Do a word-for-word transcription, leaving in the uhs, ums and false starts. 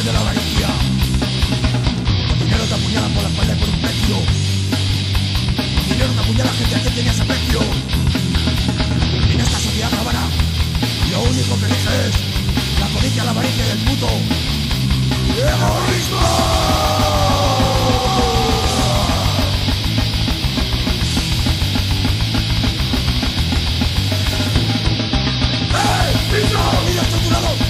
de la avaricia. Con dinero te apuñalan por la espalda y por un precio. Con dinero te apuñala gente a quien tenías aprecio. En esta sociedad cabana lo único que elige es la codicia, la avaricia y el puto egoísmo. ¡Hey! ¡Piso! ¡Niño estructurado!